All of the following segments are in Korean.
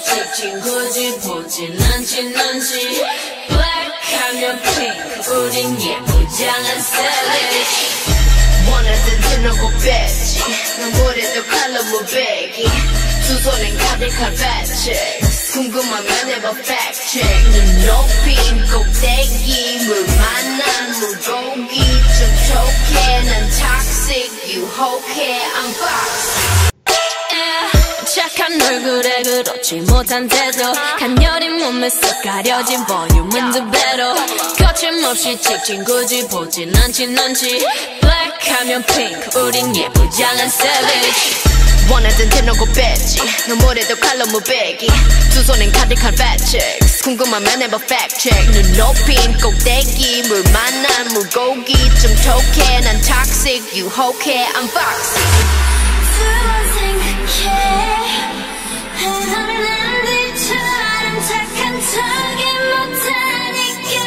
찍힌 거지 보진 않진 않지 Black 하면 pink 우린 예쁘장한 savage 원하던 드러고 뺐지 넌 머리도 칼로 무배기 두 손엔 가득한 fact 궁금하면 해봐 fact check 눈 높인 꼭대기 물 만난 물고기 좀 촉해 난 toxic 유혹해 I'm fox 착한 얼굴에 그렇지 못한 태도 간녀린 몸에 쏙 가려진 볼륨은 두 배로 거침없이 찍힌 굳이 보진 않진 않지 Black 하면 pink 우린 예쁘장한 savage 원하던 대놓고 뺐지 너 뭐래도 칼로 무배기 두 손엔 가득한 fat chicks 궁금하면 해봐 fact check 눈 높인 꼭대기 물 만난 물고기 좀 톡해 난 toxic 유혹해 I'm fox 두 번 생각해 흔한 남들처럼 착한 척이 못하니까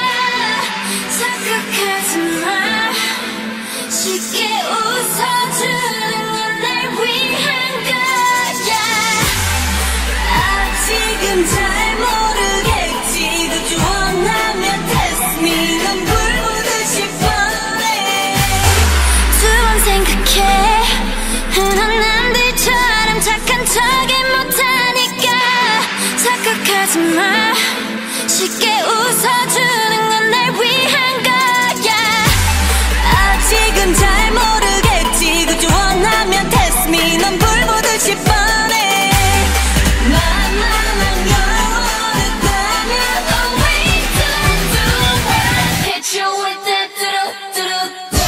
착각하지 마 쉽게 웃어주는 건 날 위한 거야 아직은 잘 모르겠지 그저 원하면 test me 넌 불보듯이 뻔해 두 번 생각해 흔한 남들처럼 착한 척이 못하니까 착각하지 마 쉽게 웃어주는 건 날 위한 거야 아직은 잘 모르겠지 그저 원하면 test me 넌 불보듯이 뻔해 만만한 영원했다면 Oh wait till I do it Hit you with that do-do-do-do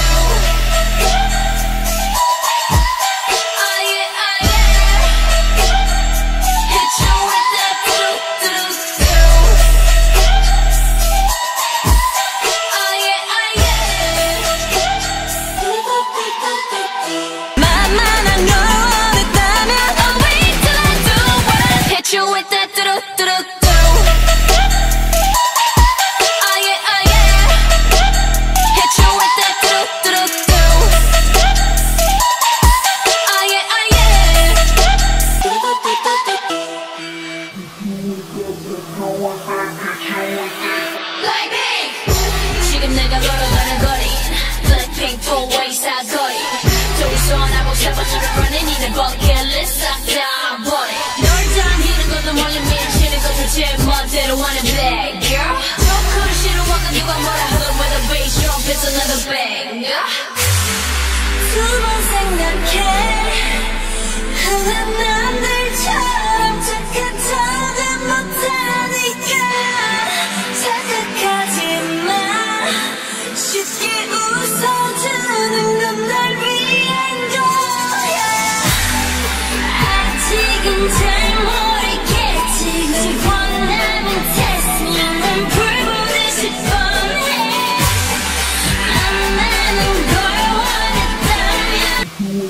지금 내가 걸어가는 거리 Blackpink four-way 사거리 저기서 나보고 세번으로 running 이내 bucket-list 싹 다 버려 널 당기는 것도 멀리 미치는 것도 제 멋대로 하는 bad girl 조금 싫어하고 누가 뭐라 하던 when the bass drop is another banger 두 번 생각해 흔한 남들처럼 착한 척은 못하니까 착각하지 마 쉽게 웃어주는 건 날 위한 거야 아직은 잘 모르겠지 널 원하면 test me 넌 불보듯이 뻔해 만나는 걸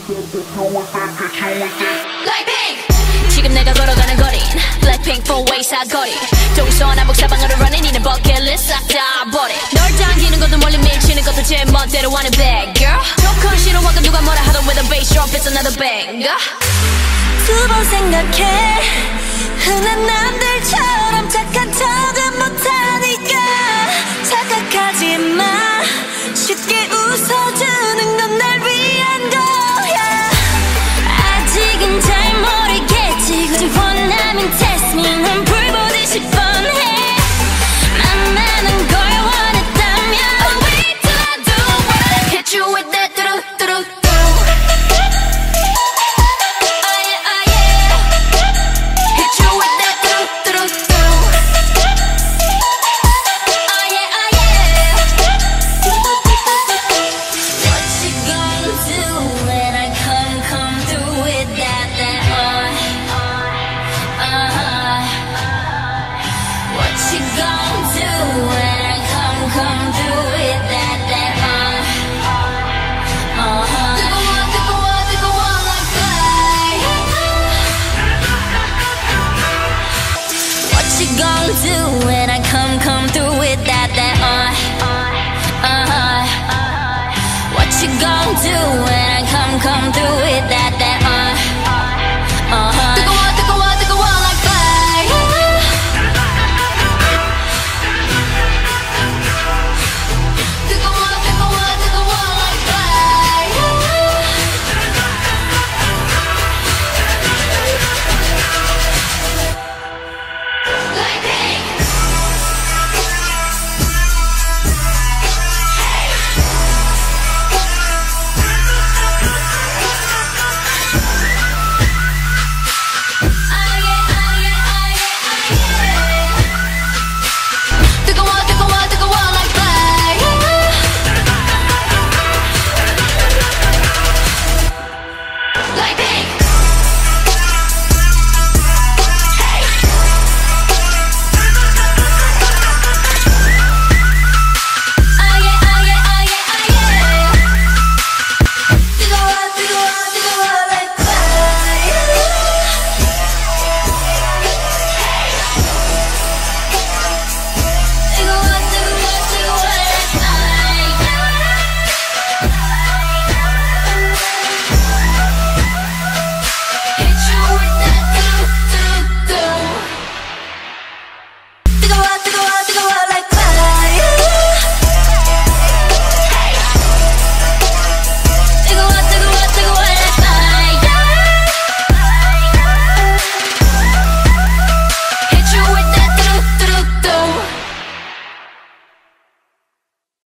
원했다면 Blackpink 지금 내가 걸어가는 거린 Blackpink four-way 사거리 동서 남북 사방으로 running 이내 bucket-list 싹 다 버려 널 당기는 것도 멀리 미치는 것도 제 멋대로 하는 bad girl 조금 싫어하고 누가 뭐라 하던 with the bass drop is another banger 두 번 생각해 흔한 남들처럼 착한 척은 못하니까 착각하지 마 쉽게 웃어주는 건 날 위한 거야 아직은 잘 모르겠지 그저 원하면 test me 넌 불보듯이 뻔해 만나는 걸 원했다면 Oh wait till I do it Hit you with that do-do-do-do Oh yeah, oh yeah Hit you with that do-do-do-do Oh yeah, oh yeah What you gonna do when I come through with that What you gonna do when I come through with that 뜨거워 like fire What you gonna do